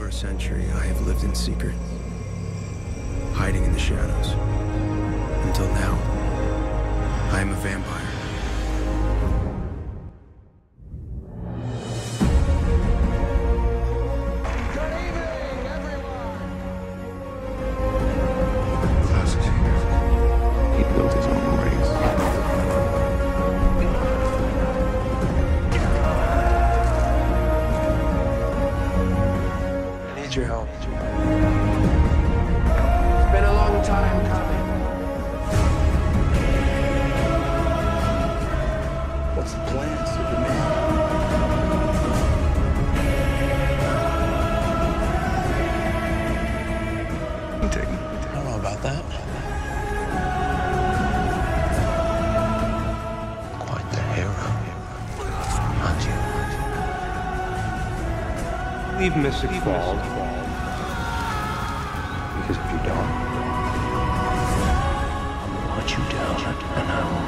over a century, I have lived in secret, hiding in the shadows. Until now, I am a vampire. He built his own race. I need your help. It's been a long time coming. What's the plan, Superman? I don't know about that. Quite the hero, aren't you? Leave Mystic Falls. Because if you don't, I'll hunt you down and I will